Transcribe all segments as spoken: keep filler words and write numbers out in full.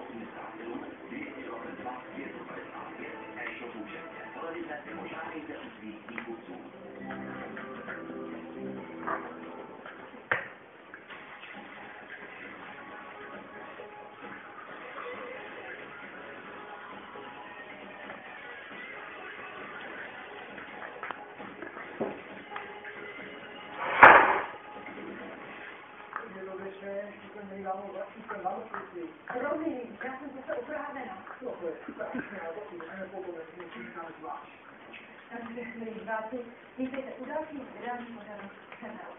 osmdesát dva pět padesát pět e-shopu České televize nebo žádejte u svých výkupců. Rozumím, já jsem zase oprávena. No, to je super, já to můžeme potom nesmím tam zvlášť. Takže, milí diváci, vítejte u dalšího vydání pořadu Převel.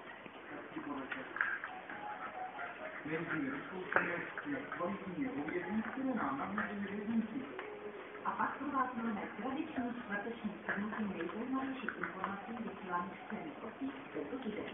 Nejdříve vyzkoušíme, jak kvalitní je hovězí, které nám nabízejí vězníci. A pak pro vás máme tradiční čtvrteční shrnutí nejzajímavějších informací vysílaných z celý kotí tento týden.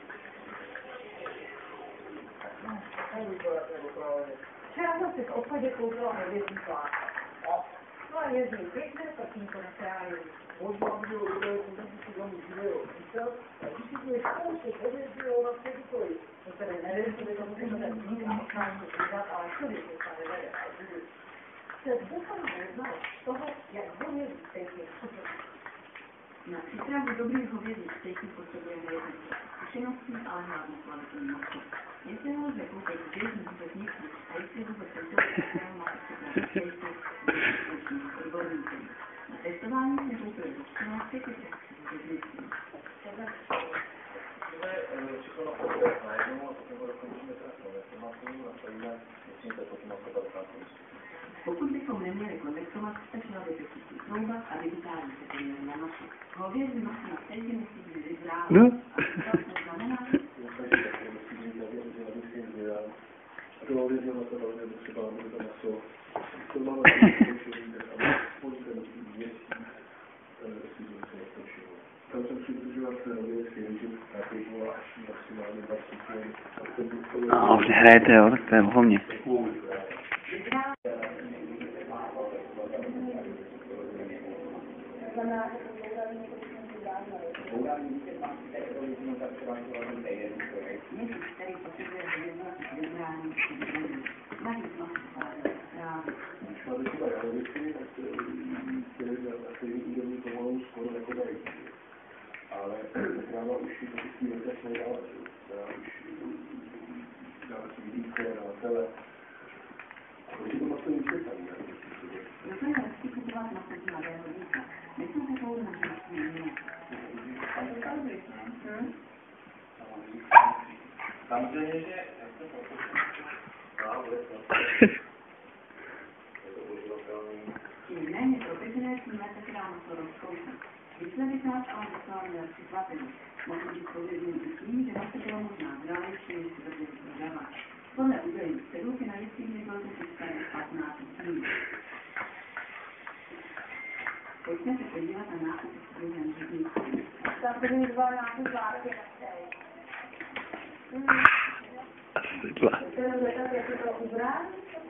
Včera jsem si v obchodě koupila hovězí plátka. No a jezdím pěkné prkínko na kráji. Možná by bylo dobré koupit si domů živého písa, a když si budeš kousek hovězího na předikoji. To tedy nevím, co by to musíme tak být a ochránu přidat, ale co by to tady vede. Se doufám jednalo z toho, jak hovězí stejky potřebuje. Na přípravu dobrých hovězí stejky potřebujeme jednu zkušeností, ale hlavně kvalitní maso. Jestli ho lze koupit v běžných řeznicích a jestli vůbec tento systém má připravu stejky, je odborníky. Na testování jsme koupili dočtená stejky v řeznicích. Všechno na podle najednou a potom ho dokončíme trasnou. Jestli má svůj nastavíme, musíte potom na padesát plus. Pokud bychom neměli konvektovat, stačila by pětící trouba a digitální se měli na maso. Hovězí maso na stejky musí být vyzrálo. A to znamená, a to hovězí maso hlavně třeba, aby to maso, to máme zkoušení, tak aspoň ten měsíc si to se netočilo. Tam jsem přidržovat hovězí režim, který volá až maximálně dvacet let. A už nehrajete, jo, tak to je o mě. který potřebuje vyjednat vybrání vybrání. Navíc maso právě. Když máte třeba jahodičky, tak na stejný úrovni pomalu skoro nechodají. Ale kráva už to s tím vůbec nedala. Která už dále si vidíte na tele. A to maso nic netaví. Proto je lepší kupovat maso z mladého víta. My jsme takovou možnost neměli. Samozřejmě, že jak to Tím méně profesionální jsme se dá maso rozkoušet. Výsledek nás ale docela měl překvapení. Mohl být pověděný i tím, že maso bylo možná zralejší, než si dobře vyprodává. Podle údajů cedulky na jistých bylo to představené patnáct dní. Pojďme se podívat na nákup v druhém řadníku. Tam první dva nákup vládky nechtějí. To je zvědat, jak je to ubrán.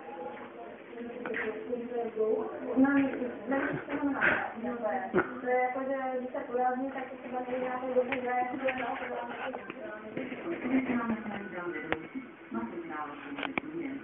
No, nevím, co mám na to je jako, že když se porazní, tak se třeba tady nějakou dobu hraje, jak to je na to. Když máme tady dál vedoucí, no to zdálo, že je to jen.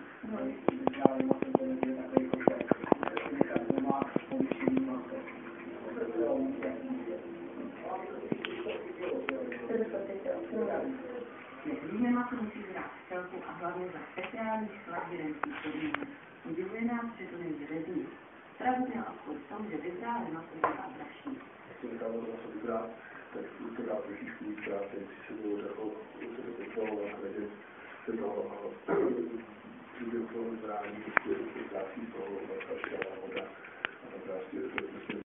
Druhé maso musí brát v celku a hlavně za speciálních chladirenských podmínek. Udivuje nás, že to není řezní. Pravdu měl aspoň v tom, že vyzrále maso bývá dražší. Jak to necháme to maso vybrát, tak to dá trošičku víc práce, když se budou řekl, že se to kontrolovat, takže se to